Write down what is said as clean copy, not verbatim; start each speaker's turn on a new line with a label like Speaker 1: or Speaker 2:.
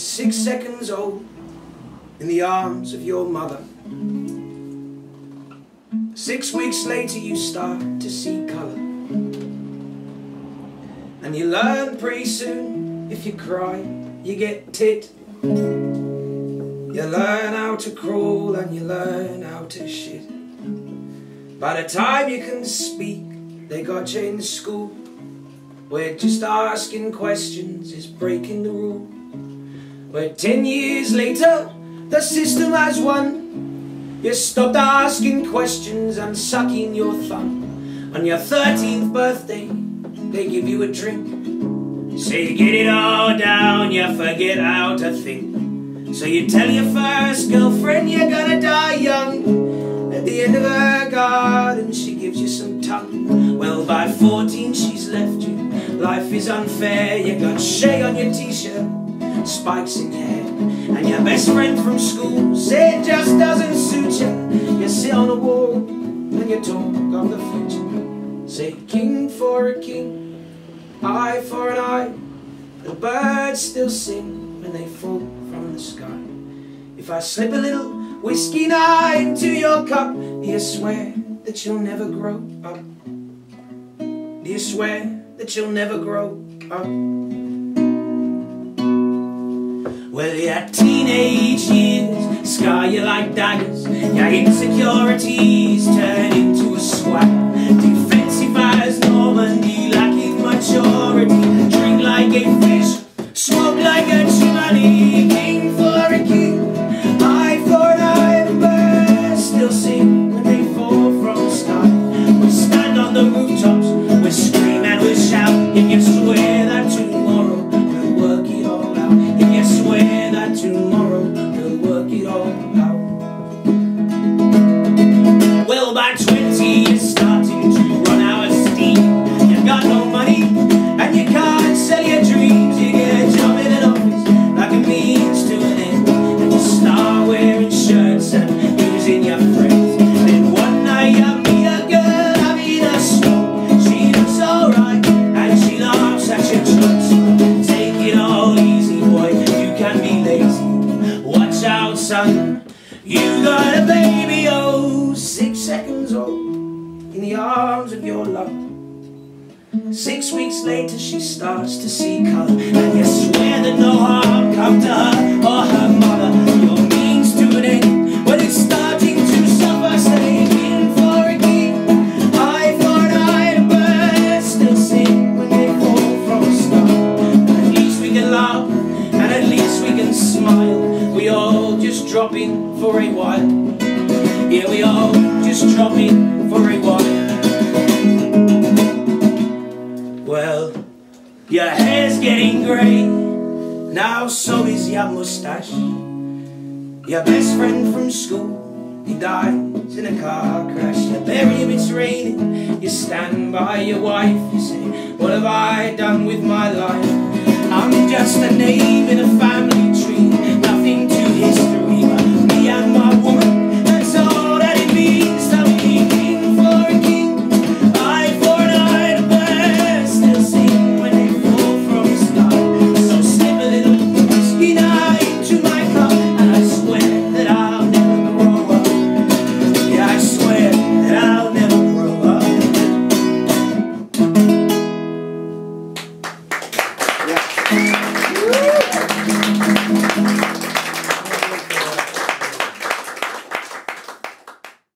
Speaker 1: 6 seconds old in the arms of your mother. 6 weeks later you start to see colour, and you learn pretty soon, if you cry you get tit. You learn how to crawl and you learn how to shit. By the time you can speak, they got you in school, where just asking questions is breaking the rule. Where 10 years later the system has won. You stopped asking questions and sucking your thumb. On your 13th birthday they give you a drink. Say you get it all down, you forget how to think. So you tell your first girlfriend you're gonna die young. At the end of her garden she gives you some tongue. Well, by 14 she's left you. Life is unfair. You got Shay on your t-shirt, spikes in your hair, and your best friend from school say it just doesn't suit you. You sit on a wall and you talk of the future. Say king for a king, eye for an eye. The birds still sing when they fall from the sky. If I slip a little whiskey night into your cup, do you swear that you'll never grow up? Do you swear that you'll never grow up? Well, your teenage years scar you like daggers. Your insecurities turn into a swagger. Defensive as Normandy, lacking maturity. Drink like a fish, smoke like a chimney. King for a king, eye for an eye. The birds still sing when they fall from the sky. We stand on the rooftops, we scream and we shout. If you swear that tomorrow we'll work it all out. If you swear that tomorrow we'll work it all out. Well, by 20 you're starting to run out of steam. You've got no money and you can't sell your dreams. You get a job in an office like a means to an end, and you start wearing shirts and using your friends. Then one night you meet a girl having a smoke. She looks alright and she laughs at your jokes. Take it all easy, boy, you can be lazy. Watch out, son, you got a baby, oh, 6 seconds old in the arms of your love. 6 weeks later she starts to see colour, and you swear that no harm come to her or her mother. Your means to an end, well, it's starting to suffer. Say king for a king, eye for an eye. The birds still sing when they fall from a star. At least we can laugh and at least we can smile. We all just drop in for a while. Yeah, we all just drop in for a while. Well, your hair's getting grey, now so is your moustache. Your best friend from school, he dies in a car crash. You bury him, it's raining, you stand by your wife. You say, what have I done with my life? I'm just a name in a family tree, nothing to history but me and my woman. That's all that it means to be king for a king, eye for an eye. The birds still sing when they fall from the sky. So slip a little whiskey night into my cup, and I swear that I'll never grow up. Yeah, I swear that I'll never grow up. Yeah.